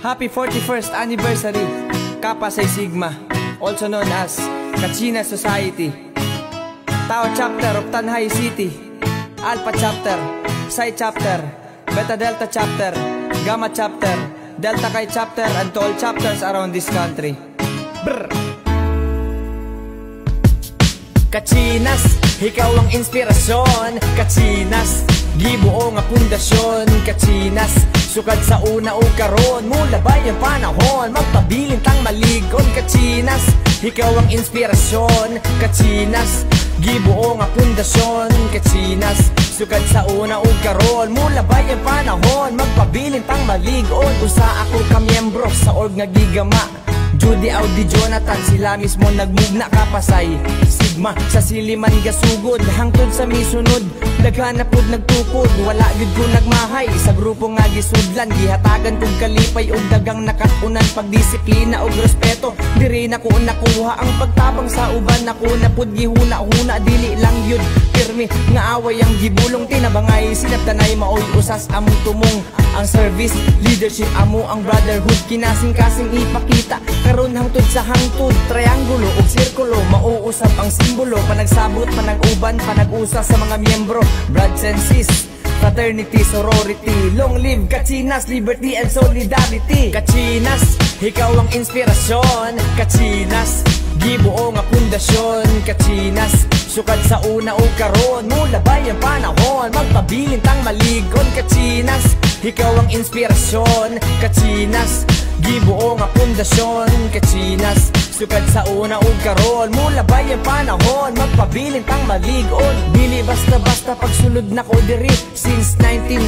Happy 41st anniversary, Kappa Psi Sigma, also known as Kachina Society. Tau Chapter of Tanhay City, Alpha Chapter, Psi Chapter, Beta Delta Chapter, Gamma Chapter, Delta Chi Chapter, and to all chapters around this country. Brr. Kachinas, ikaw ang inspirasyon. Kachinas, gibuo nga pundasyon. Kachinas, sukad sa una o karon. Mula bayang panahon, magpabiling tang maligon. Kachinas, ikaw ang inspirasyon. Kachinas, gibuo nga pundasyon. Kachinas, sukad sa una o karon. Mula bayang panahon, magpabiling tang maligon. Usa ako kamiyembro sa org nga gigama. Judy, Audi, Jonathan, sila mismo nagmugna. Kappa Psi Sigma, sa siliman gasugod, hangtod sa misunod. Naghanapod, nagtukod, wala yun ko nagmahay. Sa grupo nga gisudlan, gihatagan kong kalipay og dagang nakatunan. Pagdisiplina og respeto, diri na ko nakuha ang pagtabang sa uban. Ako na pud gihuna-huna, dili lang yun pirmi nga away ang gibulong. Tinabangay, sinabtanay, maoy usas among tumong. Ang service, leadership, amo ang brotherhood. Kinasing-kasing ipakita, karon hangtod sa hangtod. Triangulo o sirkulo, mauusap ang simbolo. Panagsabot, panag-uban, panag-usa sa mga miyembro. Brothers and sis, fraternity, sorority. Long live Kachinas, liberty and solidarity. Kachinas, ikaw ang inspirasyon. Kachinas, gibuo nga pundasyon. Kachinas, sukad sa una o karon. Mula bayang panahon, magpabiling tang maligon. Kachinas, ikaw ang inspirasyon. Kachinas, gibuo nga pundasyon. Kachinas, sukad sa una o karon. Mula bayang panahon, magpabiling tang maligon. Dili basta-basta pagsulod na ko diri. Since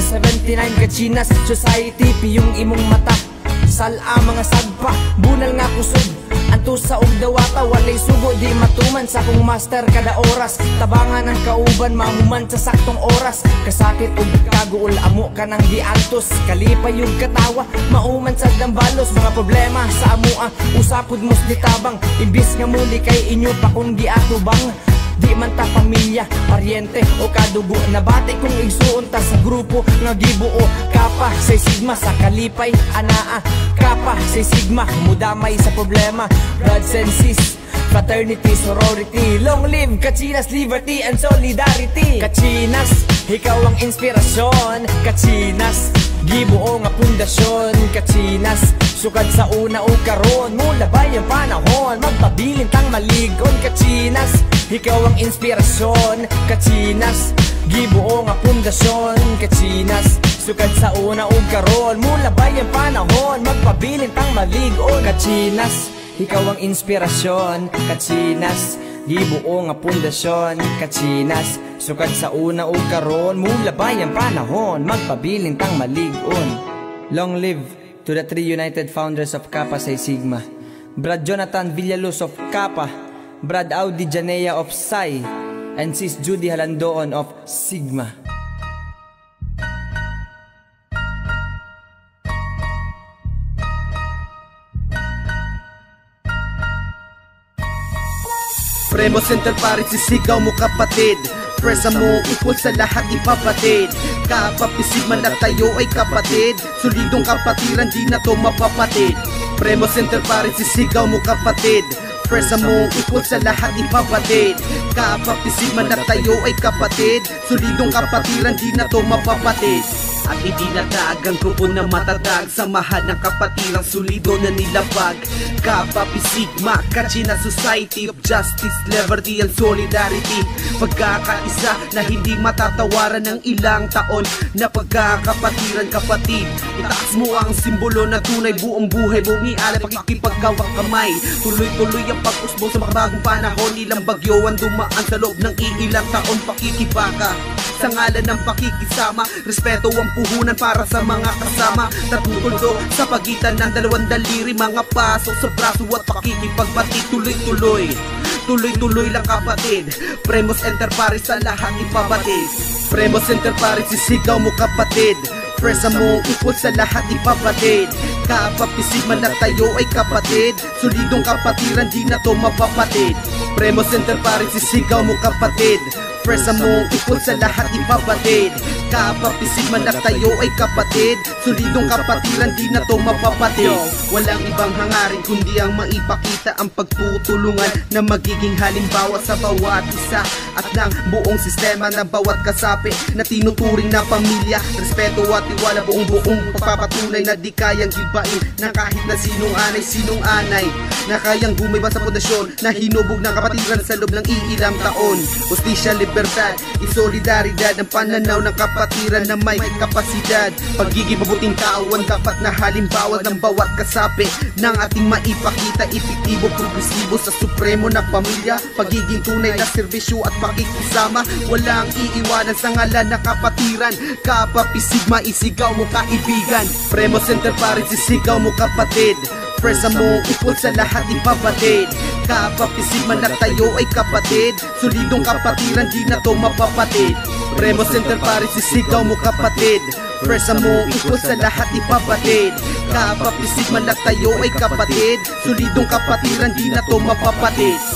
1979, Kachinas Society, piyong imong mata. Sala mga sagpa, bunal nga kusog. Anto sa og dawata, walay sugo, di matuman sa kong master kada oras. Tabangan ang kauban, mahuman sa saktong oras. Kasakit og kaguol, amo ka nang giantos. Kalipay yung katawa, mauman sa dambalos. Mga problema sa amua, usapod mos ditabang. Ibis nga muli kay inyo pa kung giatubang. Di man ta pamilya, paryente o kadugo. Nabati kong igsuon ta sa grupo nga gibuo. Kappa Psi Sigma sa kalipay, anaa. Kappa Psi Sigma, mudamay sa problema. Brothers and sis, fraternity, sorority. Long live Kachinas, liberty and solidarity. Kachinas, ikaw ang inspirasyon. Kachinas, gibuo nga pundasyon. Kachinas, sukad sa una o karon. Mula bayang panahon, magpabiling tang maligon. Kachinas, ikaw ang inspirasyon. Kachinas, gibuo nga pundasyon. Kachinas, sukad sa una o karon. Mula bayang panahon, magpabiling tang maligon. Kachinas, ikaw ang inspirasyon. Kachinas, gibuo nga pundasyon. Kachinas, sukad sa una o karon. Mula bayang panahon, magpabiling tang maligon. Long live to the three united founders of Kappa Psi Sigma. Brad Jonathan Villaluz of Kappa, Brad Audi Janea of Psi, and Sis Judy Halandoon of Sigma. Premo Center Paris, sisigaw mo kapatid. Presa mo equal sa lahat ipapatid. Kappa Psi Sigma na tayo ay kapatid. Solidong kapatiran, di na to mapapatid. Premo Center Paris, sisigaw mo kapatid. Presa mo equal sa lahat ipapatid. Kappa Psi Sigma na tayo ay kapatid. Solidong kapatiran, di na to mapapatid. At idinatag ang grupo na matatag. Samahan ng kapatirang solido na nilabag. Kappa Psi Sigma, Kachina Society of Justice, Liberty and Solidarity. Pagkakaisa na hindi matatawaran ng ilang taon na pagkakapatiran kapatid. Itaas mo ang simbolo na tunay, buong buhay mo ialay pakikipagkawang kamay. Tuloy-tuloy ang pag-usbong sa makabagong panahon. Ilang bagyo ang dumaan sa loob ng iilang taon. Pakikibaka sa ngalan ng pakikisama, respeto ang puhunan para sa mga kasama. Natutuldo sa pagitan ng dalawang daliri, mga paso sa braso at pakikipagbati. Tuloy-tuloy, tuloy-tuloy lang kapatid. Premos Enter Paris sa lahat ipabatid. Premos Enter Paris, sisigaw mo kapatid. Presa mo equal sa lahat ipabatid. Kappa Psi Sigma na tayo ay kapatid. Solidong kapatiran, di na to mapapatid. Premos Enter Paris, sisigaw mo kapatid. Presa mo, equal sa lahat ipabatid. Kapapisig man at tayo ay kapatid. Solidong kapatiran, di na to mapapatid. Walang ibang hangarin kundi ang maipakita ang pagtutulungan na magiging halimbawa sa bawat isa at ng buong sistema ng bawat kasapi na tinuturing na pamilya. Respeto at tiwala, buong pagpapatunay na di kayang ibain na kahit na sinong anay na kayang gumiba sa pundasyon na hinubog ng kapatiran sa loob ng iilang taon. Justisya, libertad, isolidaridad ang pananaw ng kapatiran na may kapasidad. Pagiging mabuting tao ang dapat na halimbawa ng bawat kasapi ng ating maipakita. Epektibo, progresibo sa supremo na pamilya. Pagiging tunay na serbisyo at pakikisama, walang iiwanan sa ngalan na kapatiran. Kapapisig, maisigaw mo kaibigan. Premo Center Paris, isigaw mo kapatid. Presa mo, equal sa lahat ipabatid. Kapapisig man at tayo ay kapatid. Solidong kapatiran, di na to mapapatid. Premo Center Paris, isigaw mo kapatid. Presa mo, equal sa lahat ipabatid. Kapapisig man at tayo ay kapatid. Solidong kapatiran, di na to mapapatid.